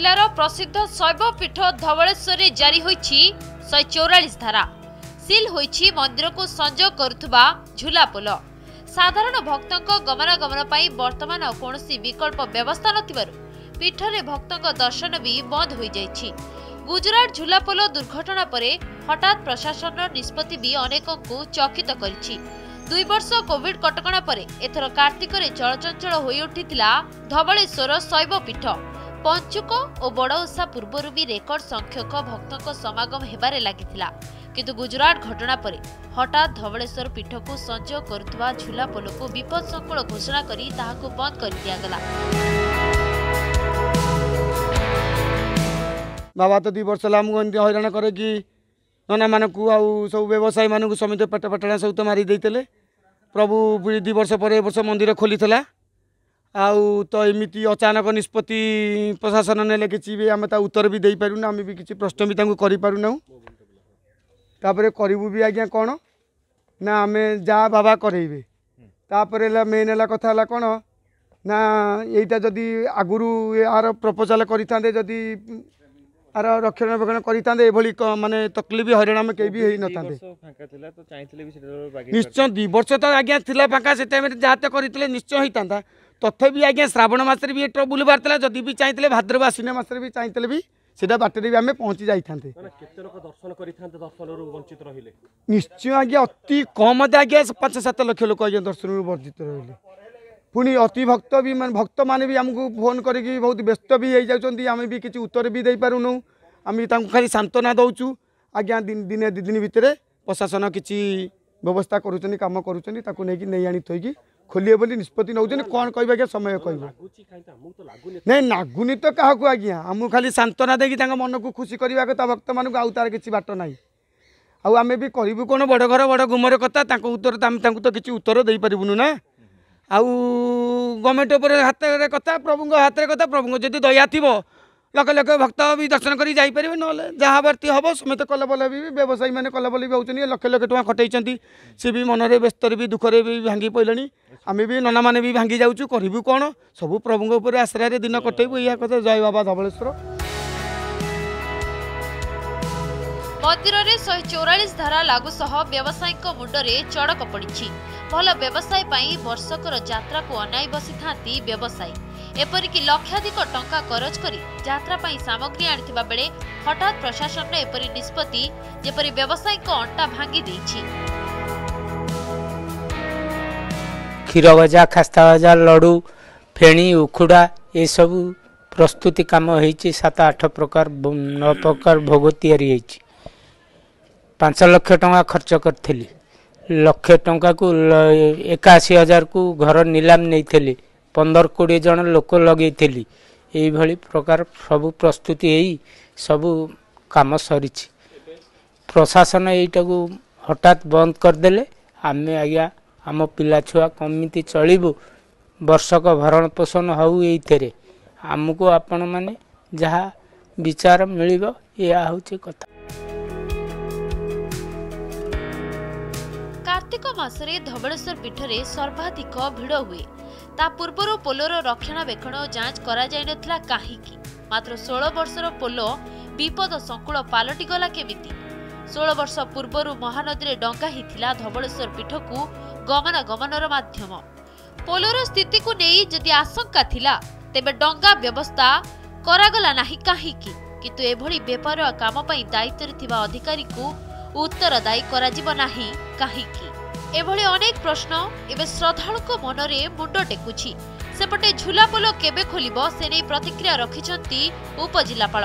जिलार प्रसिद्ध शैव पीठ धवलेश्वर जारी होईछि 144 धारा सील होईछि मंदिर को संजोग करुथुबा झूला पोल। साधारण भक्तों गमनागमन पर वर्तमान कौनसी विकल्प व्यवस्था नथिबारु पीठरे भक्तों दर्शन भी बंद हो जाइछि। गुजरात झूलापोल दुर्घटना पर हठात प्रशासन निष्पत्ति भी अनेकों को चकित करिछि। 2 वर्ष कोविड कटकणा पर एथर कार्तिक चलचंचल हो उठिथिला धवलेश्वर शैव पीठ। पंचुक और बड़ ओषा पूर्व भी रेकर्ड संख्यक भक्तों समागम हेबारे लागिथिला, किंतु गुजरात घटना पर हठात धवलेश्वर पीठ को संजोग करुवा झूलापोल को विपद संकुल घोषणा करी ताहाको बंद कर दियागला। बाबा तो 2 वर्ष हैरान करे कि नना मानक सब व्यवसायी मानक समित पेट पटाणा सब तो मारी देते। प्रभु 2 वर्ष पर वर्ष मंदिर खोली आउ तो एमती अचानक निष्पत्ति प्रशासन ने किसी भी आम उत्तर भी दे पारूना, आम भी किसी प्रश्न भी करूँ तापर करूँ भी आज्ञा कौन ना आम जा बाबा करेबे। तापर मेन है कथा है कौन ना यहीटा जदि आगुरी यार प्रपोजाल करें जदि आर रक्षणाबेक्षण करते माने तकलीफ हईराण आम कहीं भी न था। निश्चय 2 वर्ष तो आज्ञा थिला फाँका से टाइम जहाँ तो करते निश्चय होता था। तथापि आज्ञा श्रावण मसरे भी ट्रबुल बाहर जदि भी चाहिए भाद्रव आश्विन मसरे भी चाहिए भी सीधा बाटर भी आम पहुँची जाते। निश्चय आज्ञा अति कम आज्ञा 5-7 लाख लोक आज्ञा दर्शन वर्जित रही। पुणी अति भक्त भी मान भक्त माने भी आमको फोन करके बहुत व्यस्त भी हो जाती, आम भी किसी उत्तर भी दे पारूनु। आम खाली सांत्वना दौचु आज्ञा दिने 2 दिन भितर प्रशासन किसी व्यवस्था करुँच कम करुँच नहीं आनी थोकी खोलिए बोली निष्पत्ति नौ कौन कह आज्ञा समय कह नहीं नागुनी तो क्या आज्ञा आमको खाली सांत्वना देकी मन को खुशी करने कथा भक्त मानक आउ तार किसी बाट ना आम भी करूँ कौन बड़ घर बड़ गुमर कथा उत्तर तो किसी उत्तर दे पारूनु ना। आउ गवर्नमेंट उपर हाथ कथा प्रभु हाथ कथा प्रभु जदि दया थी लक्ष लक्ष भक्त भी दर्शन कर जापर ना जहाँ बारती हम समेत कलबल भी व्यवसायी मैंने कलबल भी होती लक्ष लक्ष टଙ୍କା खटई सी भी मनरे व्यस्तर भी दुखरे भी भांगी पड़े आम भी नना मैंने भी भांगी जाऊँ करूँ कौन सब प्रभु उपर आश्रय दिन कटेबू या कथा। जय बाबा धवलेश्वर। मंदिर में 144 धारा लागू सह व्यवसायी मुंडरे चड़क पड़ी। भल व्यवसाय वर्षकर यात्रा को अनाई बसी था व्यवसायी एपरिक लक्षाधिक टंका खरच कर यात्रा सामग्री आनिथिबा बेले हठात प्रशासन एपरि निष्पत्ति जेपरि व्यवसायी अंटा भांगी देछि। क्षीर भजा खास्ता भजा लडू फेणी उखुड़ा ये सब प्रस्तुति काम होइछि। 7-8 प्रकार 9 प्रकार भोग तैयारी होइछि। 5 लाख टंका खर्च करथिली। लक्ष टंका को 81,000 को घर नीलाम नहीं थे। 15-20 जन लोक लगे ये प्रकार सब प्रस्तुति यही सब काम सरी। प्रशासन यहीटा को हठात बंद करदे आम आज्ञा आम पिला छुआ कमिटी चलू वर्षक भरण पोषण हऊ ये आमको आपण मैंने जहाँ विचार मिल या हूँ कथा। कार्तिक मासरे धवलेश्वर पीठरे सर्वाधिक भिड़ हुए। ता पूर्वर पोलोर रक्षणाबेक्षण जांच करा जाय नथिला काहीकि मात्र 16 वर्षर पोलो विपद संकुल पालटी गला केमिति। 16 वर्ष पूर्वर महानदी रे डंगा हिथिला धवलेश्वर पीठ को गमनागमनर माध्यम। पोलोर स्थिति को नहीं जदि आशंका थिला तेबे डंगा व्यवस्था करागला नाही काहीकि, किंतु एभली बेपार काम पई दायित्व थिबा अधिकारी को उत्तरदायी करा जिवो नाही काहीकि। एभली अनेक प्रश्न एवं श्रद्धालु मनरे मुंड टेकुछि। सेपटे झूलापोल केबे खोलिबो से नै प्रतिक्रिया रखिछंती उपजिल्लापाल।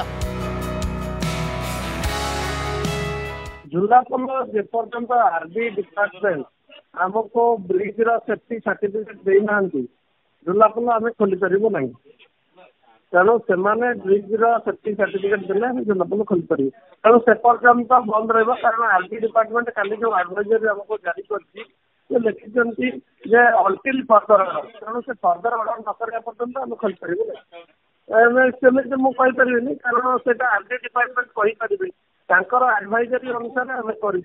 झूलापोल जे पर्यंत आरबी डिपार्टमेंट हमको ब्रिज रो सेफ्टी सर्टिफिकेट दे नांती झूलापोल आमे खोली परिबो नाही। तेणु से ब्रिज सेफ्टी सर्टिफिकेट देने झूलापोल खोली पारे। तेणु से पर्यंत बंद रहा कारण आरबी डिपार्टमेंट काली जो एडवाइजरी हमको जारी कर लिखिं अल्टिल फर्दर ऑर्डर। तेणु से फर्दर ऑर्डर न करा पर्यंत आम खोली पारे सेमती मुझे कारण से आरबी डिपार्टमेंट कहीपर एडवाइजरी अनुसार आम कर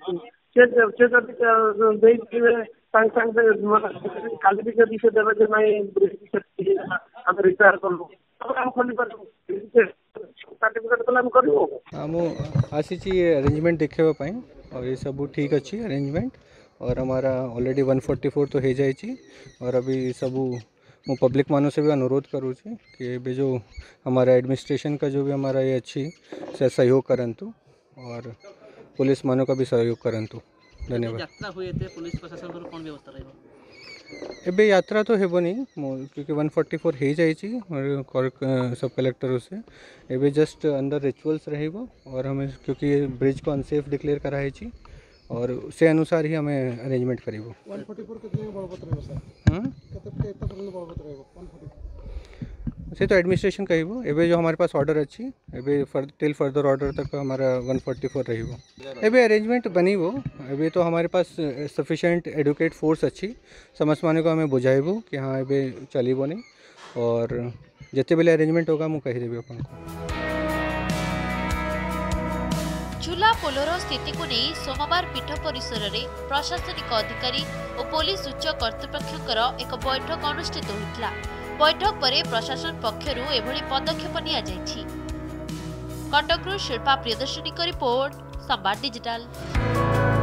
काली भी जब से देवे ना ब्रिज सेफ्टी आम रिटायर कलु खोली पार सर्टिफिकेट क्लेम करू हम आसी अरेंजमेंट देखेवाई और ये सब ठीक अच्छी अरेंजमेंट और हमारा ऑलरेडी 144 तो हो जाए और अभी सब मु पब्लिक मानू से भी अनुरोध करूँ कि भी जो हमारा एडमिनिस्ट्रेशन का जो भी हमारा ये अच्छी से सहयोग करंतु और पुलिस मानों का भी सहयोग करंतु। धन्यवाद। यात्रा हुए थे पुलिस प्रशासन पर कौन व्यवस्था रहेगा एबे यात्रा तो हेबो नहीं क्योंकि 144 हो जाए सब कलेक्टर से एबे जस्ट अंदर रिचुअल्स रहेगो और हमें क्योंकि ब्रिज को अनसेफ डिक्लेयर कराई छी और से अनुसार ही हमें अरेंजमेंट करेगो। 144 कितने बलवत रहेगा सर? कितने बलवत रहेगा 144 से तो एडमिनिस्ट्रेशन कहिबो एबे जो हमारे पास ऑर्डर अच्छी एबे टिल फर्दर ऑर्डर तक हमारा 144 रहेगो। एबे अरेंजमेंट बनीबो एबे तो हमारे पास सफिशिएंट एडुकेट फोर्स अच्छी समझ माने को हमें बुझाइबो कि हाँ एबे चलीबो नहीं और जिते बेले अरेंजमेंट होगा मु कहि देबे अपन को। झुला पोलोर स्थिति को नहीं सोमवार पीठ परिसर में प्रशासनिक अधिकारी और पुलिस उच्च कर्तृपक्षर एक बैठक अनुष्ठित होता। बैठक पर प्रशासन पक्षर एभली पदक्षेप निया जायछि। कटकरू शिल्पा प्रियदर्शनी रिपोर्ट संवाद डिजिटल।